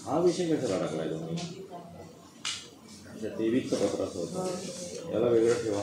हा विषय कशाला टाकलाय तुम्ही? अच्छा, 23चं पत्राचं होतं, याला वेगळं ठेवा.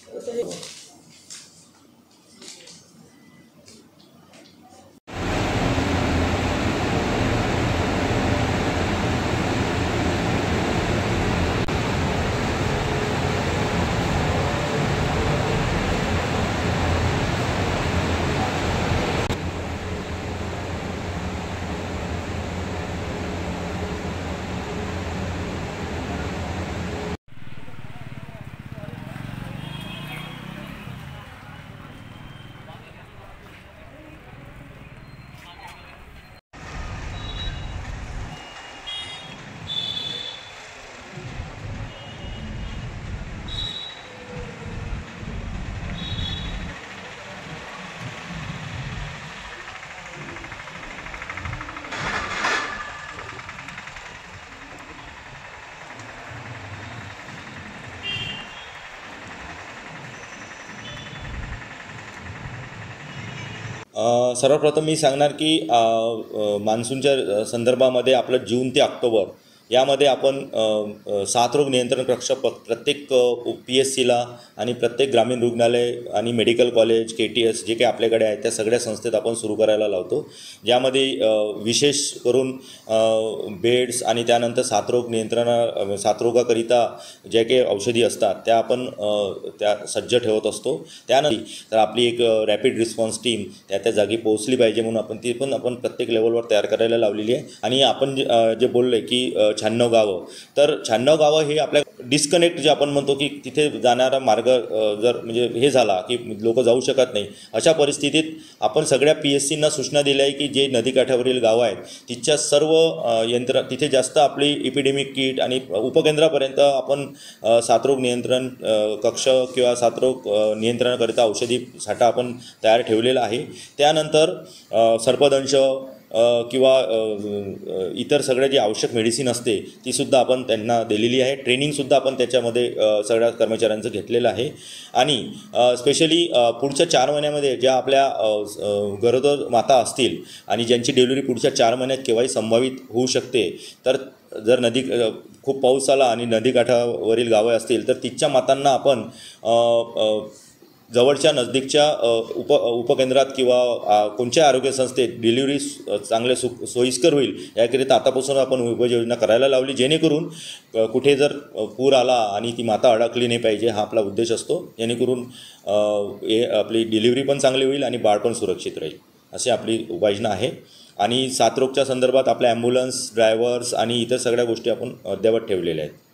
सर्वप्रथम मी सांगणार की मान्सूनच्या संदर्भामध्ये आपलं जून ते ऑक्टोबर यामध्ये आपण साथरोग नियंत्रण कक्ष प्रत्येक PSCला आणि प्रत्येक ग्रामीण रुग्णालय आणि मेडिकल कॉलेज KTS जे काही आपल्याकडे आहे त्या सगळ्या संस्थेत आपण सुरू करायला लावतो, ज्यामध्ये विशेष करून बेड्स आणि त्यानंतर साथरोगाकरिता जे काही औषधी असतात त्या आपण त्या सज्ज ठेवत असतो. त्यानंतर आपली एक रॅपिड रिस्पॉन्स टीम त्या जागी पोहोचली पाहिजे म्हणून आपण ती पण आपण प्रत्येक लेवलवर तयार करायला लावलेली आहे. आणि आपण जे बोललो आहे की 96 गावं, तर 96 गावं हे आपल्या डिस्कनेक्ट जे आपण म्हणतो की तिथे जाणारा मार्ग जर म्हणजे हे झाला की लोक जाऊ शकत नाही, अशा परिस्थितीत आपण सगळ्या PSCना सूचना दिल्या आहे की जे नदीकाठावरील गावं आहेत तिच्या सर्व तिथे जास्त आपली एपिडेमिक किट आणि उपकेंद्रापर्यंत आपण साथरोग नियंत्रण कक्ष किंवा साथरोग नियंत्रणाकरिता औषधी साठा आपण तयार ठेवलेला आहे. त्यानंतर सर्पदंश किंवा इतर सगळे जे आवश्यक मेडिसिन असते तीसुद्धा आपण त्यांना दिलेली आहे. ट्रेनिंगसुद्धा आपण त्याच्यामध्ये सगळ्या कर्मचाऱ्यांचं घेतलेलं आहे. आणि स्पेशली पुढच्या 4 महिन्यामध्ये ज्या आपल्या गरोदर माता असतील आणि ज्यांची डिलिव्हरी पुढच्या 4 महिन्यात केव्हाही संभावित होऊ शकते, तर जर खूप पाऊस आला आणि नदीकाठावरील गावं असतील तर तिच्या मातांना आपण जवळच्या नजदीकच्या उपकेंद्रात किंवा कोणत्या आरोग्य संस्थेत डिलिव्हरी चांगले सोयीस्कर होईल याकरिता आतापासून आपण उपाययोजना करायला लावली, जेणेकरून कुठे जर पूर आला आणि ती माता अडकली नाही पाहिजे हा आपला उद्देश असतो, जेणेकरून आपली डिलिव्हरी पण चांगली होईल आणि बाळ पण सुरक्षित राहील, अशी आपली उपाययोजना आहे. आणि साथरोगच्या संदर्भात आपल्या ॲम्ब्युलन्स ड्रायव्हर्स आणि इतर सगळ्या गोष्टी आपण अद्ययावत ठेवलेल्या आहेत.